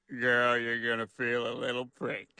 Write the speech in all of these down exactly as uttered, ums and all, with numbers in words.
Girl, you're gonna feel a little prick.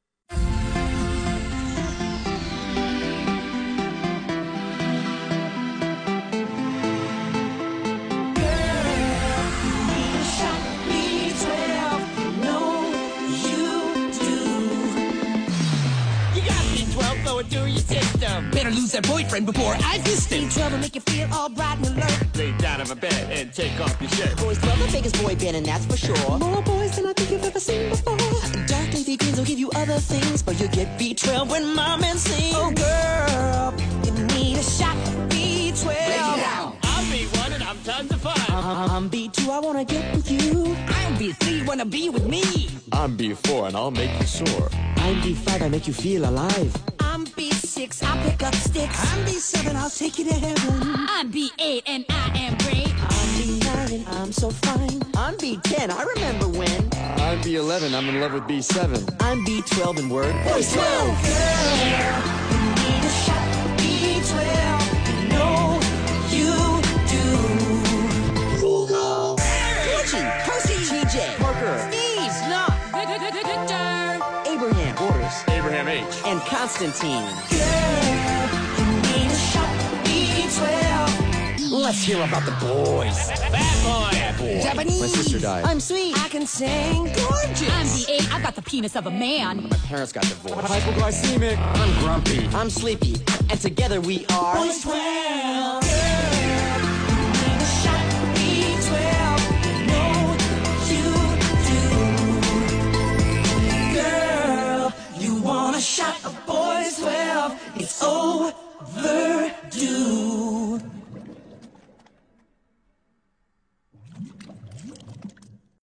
Through your system. Better lose that boyfriend before I fist him. B twelve will make you feel all bright and alert. Lay down on my bed and take off your shirt. Boys love the biggest boy band, and that's for sure. More boys than I think you've ever seen before. Dark leafy greens will give you other things, but you get B twelve when my man sings. Oh girl, you need a shot of B twelve. Lay it down. I'm B one and I'm tons of fun. I'm, I'm B two, I wanna get with you. I'm B three, wanna be with me. I'm B four and I'll make you sore. I'm B five, I make you feel alive. I'm B six, I'll pick up sticks. I'm B seven, I'll take you to heaven. I'm B eight and I am great. I'm B nine and I'm so fine. I'm B ten, I remember when. I'm B eleven, I'm in love with B seven. I'm B twelve in word. Boys twelve! Girl, you need a shot of B twelve. You know you do. Roll call. Gucci, Percy, T J, Parker, Steve's not. Victor. Abraham, Boris, Abraham H. and Constantine. Girl, you need a shot of B twelve. Let's hear about the boys. Bad boy. Bad boy. Japanese. My sister died. I'm sweet. I can sing. Gorgeous. I'm B eight. I've got the penis of a man. My parents got divorced. Hypoglycemic. I'm grumpy. I'm sleepy. And together we are Boys twelve.